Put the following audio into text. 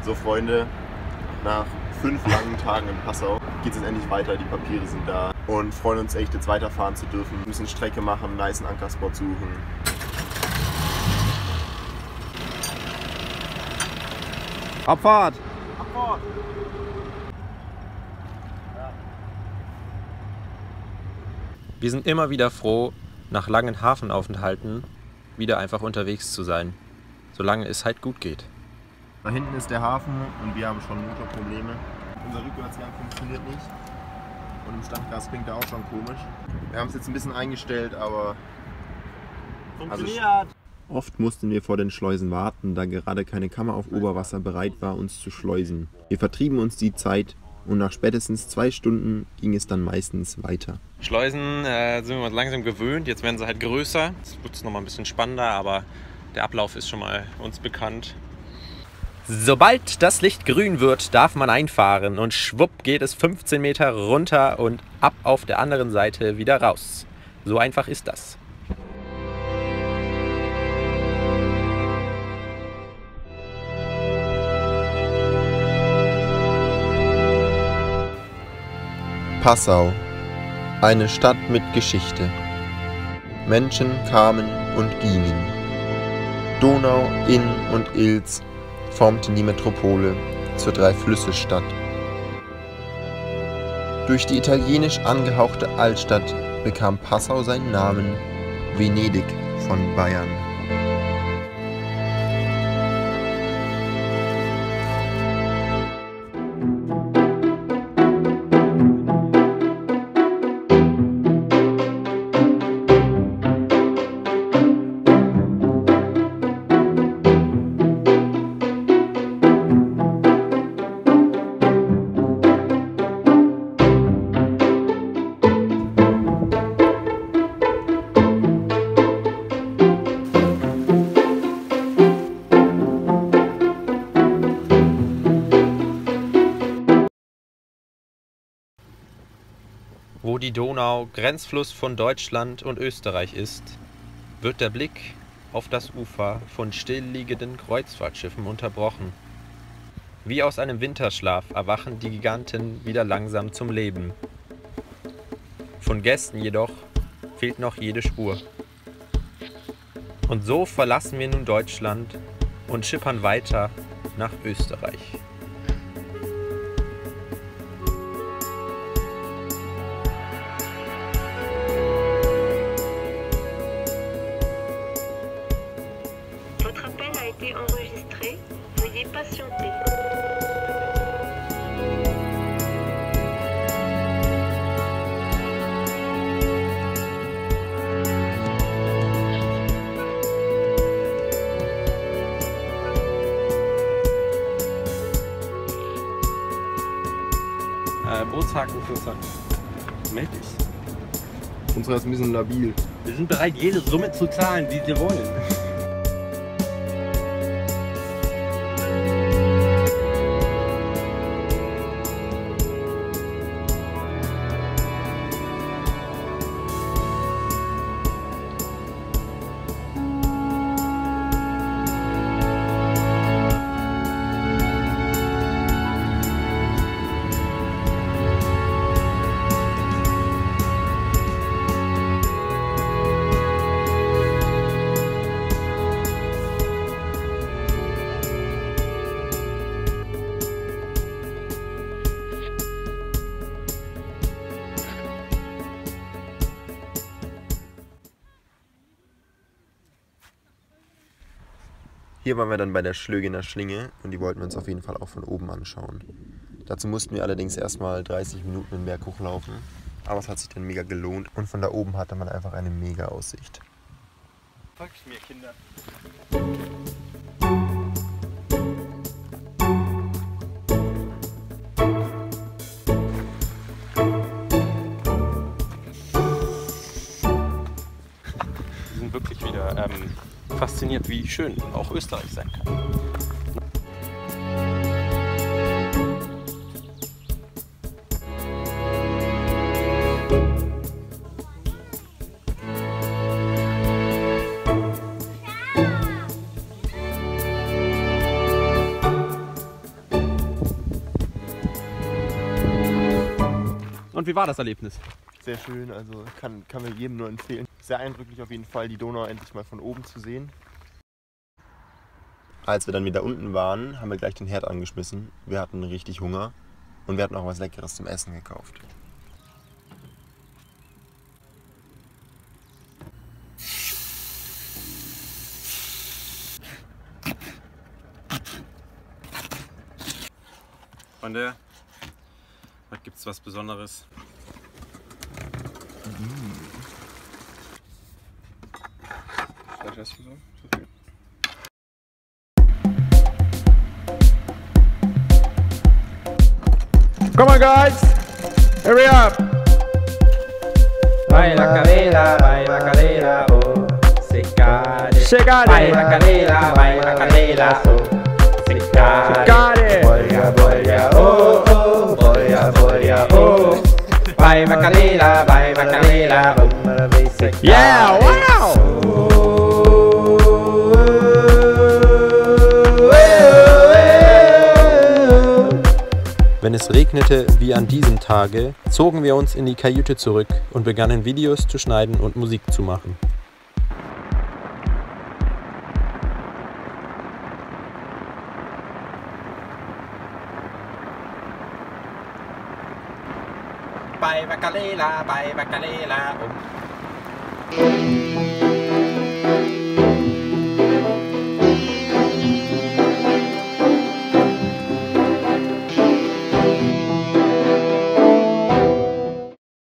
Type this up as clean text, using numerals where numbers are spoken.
So Freunde, nach 5 langen Tagen in Passau geht es jetzt endlich weiter, die Papiere sind da und freuen uns echt, jetzt weiterfahren zu dürfen. Wir müssen Strecke machen, einen nicen Ankerspot suchen. Abfahrt! Abfahrt! Wir sind immer wieder froh, nach langen Hafenaufenthalten wieder einfach unterwegs zu sein, solange es halt gut geht. Da hinten ist der Hafen und wir haben schon Motorprobleme. Unser Rückwärtsgang funktioniert nicht und im Standgas klingt er auch schon komisch. Wir haben es jetzt ein bisschen eingestellt, aber Funktioniert! Oft mussten wir vor den Schleusen warten, da gerade keine Kammer auf Oberwasser bereit war, uns zu schleusen. Wir vertrieben uns die Zeit und nach spätestens 2 Stunden ging es dann meistens weiter. Schleusen sind wir uns langsam gewöhnt, jetzt werden sie halt größer. Jetzt wird es nochmal ein bisschen spannender, aber der Ablauf ist schon mal uns bekannt. Sobald das Licht grün wird, darf man einfahren und schwupp geht es 15 Meter runter und ab auf der anderen Seite wieder raus. So einfach ist das. Passau, eine Stadt mit Geschichte. Menschen kamen und gingen. Donau, Inn und Ilz formten die Metropole zur Drei-Flüsse-Stadt. Durch die italienisch angehauchte Altstadt bekam Passau seinen Namen Venedig von Bayern. Wo die Donau Grenzfluss von Deutschland und Österreich ist, wird der Blick auf das Ufer von stillliegenden Kreuzfahrtschiffen unterbrochen. Wie aus einem Winterschlaf erwachen die Giganten wieder langsam zum Leben. Von Gästen jedoch fehlt noch jede Spur. Und so verlassen wir nun Deutschland und schippern weiter nach Österreich. Votre appel a été enregistré. Veuillez patienter. Bootshaken 25. Meld dich. Unsere ist ein bisschen labil. Wir sind bereit, jede Summe zu zahlen, die wir wollen. Hier waren wir dann bei der Schlögener Schlinge und die wollten wir uns auf jeden Fall auch von oben anschauen. Dazu mussten wir allerdings erstmal 30 Minuten den Berg hochlaufen, aber es hat sich dann mega gelohnt und von da oben hatte man einfach eine mega Aussicht. Folgt mir, Kinder. Wir sind wirklich wieder fasziniert, wie schön auch Österreich sein kann. Und wie war das Erlebnis? Sehr schön, also kann mir jedem nur empfehlen. Sehr eindrücklich auf jeden Fall, die Donau endlich mal von oben zu sehen. Als wir dann wieder unten waren, haben wir gleich den Herd angeschmissen. Wir hatten richtig Hunger und wir hatten auch was Leckeres zum Essen gekauft. Freunde, heute gibt's was Besonderes. Was hast du so? Come on, guys! Hurry up! Baila cadera, oh, se cade. Baila cadera, oh, se cade. Boia, oh, boia, oh. Baila cadera, oh, se cade. Yeah, wow! Wenn es regnete wie an diesem Tage, zogen wir uns in die Kajüte zurück und begannen Videos zu schneiden und Musik zu machen. Baila cadera, oh.